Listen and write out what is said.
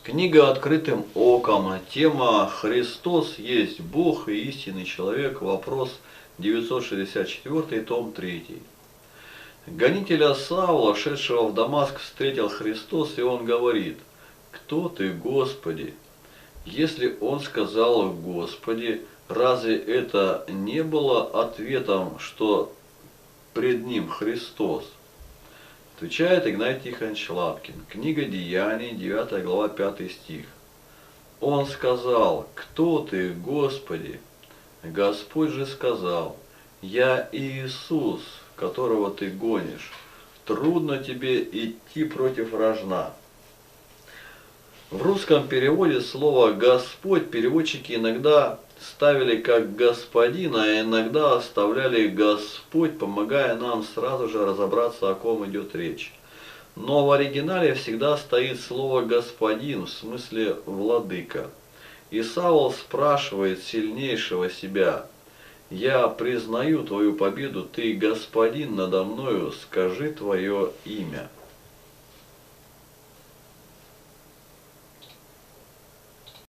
Книга «Открытым оком». Тема «Христос есть Бог и истинный человек». Вопрос 964, том 3. Гонителя Савла, шедшего в Дамаск, встретил Христос, и он говорит: «Кто ты, Господи?» Если он сказал «Господи», разве это не было ответом, что пред ним Христос? Отвечает Игнатий Тихонович Лапкин. Книга Деяний, 9 глава, 5 стих. Он сказал: «Кто ты, Господи?» Господь же сказал: «Я Иисус, которого ты гонишь. Трудно тебе идти против рожна». В русском переводе слово «Господь» переводчики иногда ставили как «Господин», а иногда оставляли «Господь», помогая нам сразу же разобраться, о ком идет речь. Но в оригинале всегда стоит слово «Господин», в смысле «Владыка». И Савл спрашивает сильнейшего себя: «Я признаю твою победу, ты Господин надо мною, скажи твое имя».